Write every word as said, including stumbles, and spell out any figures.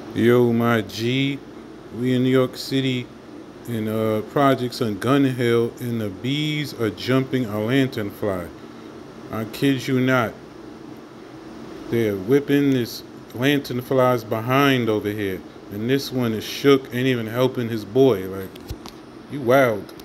Yo, my G, we in New York City in uh, projects on Gun Hill, and the bees are jumping a lanternfly. I kid you not. They're whipping this lanternfly's behind over here, and this one is shook, ain't even helping his boy. Like, you wild.